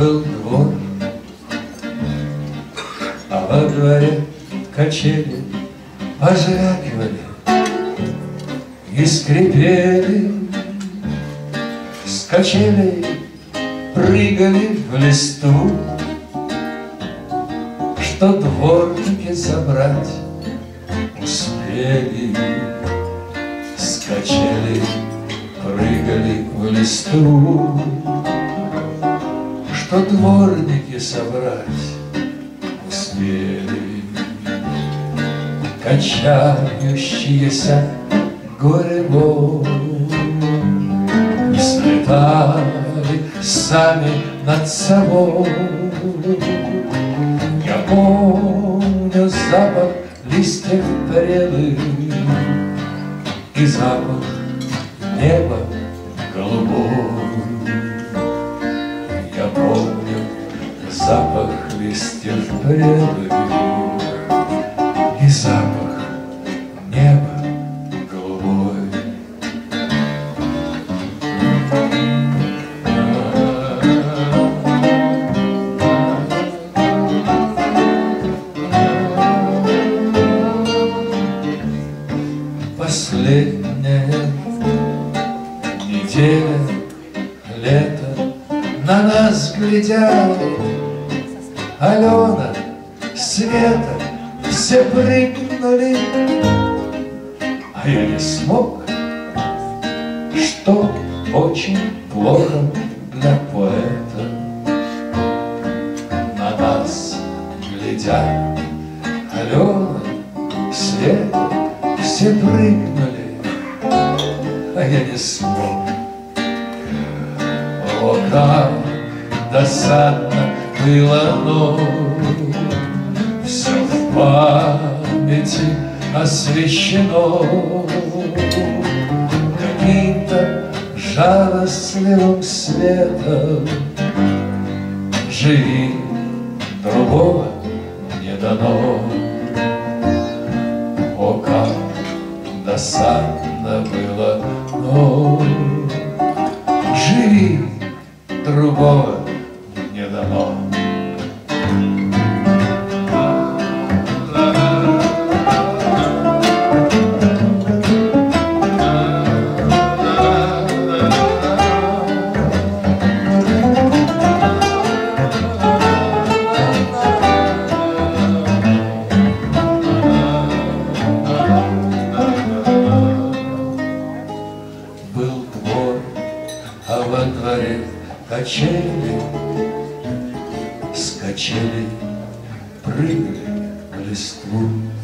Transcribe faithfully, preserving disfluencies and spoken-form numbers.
Был двор, а во дворе качели позвякивали и скрипели. С качелей прыгали в листву, что дворники забрать успели. С качелей прыгали в листву, что дворники собрать успели. Качающиеся горе-бой слетали сами над собой. Я помню запах листьев прелых и запах неба голубой. Я помню запах листьев прелых и запах неба голубой. Последняя неделя лета, на нас глядят Алена, Света, все прыгнули, а я не смог, что очень плохо для поэта. На нас глядят Алена, Света, все прыгнули, а я не смог. О, как досадно было, но все в памяти освещено каким-то жалостливым светом. Живи, другого не дано. О, как досадно было, но живи, другого не дано. Был двор, а во дворе качели, с качелей прыгали в листву.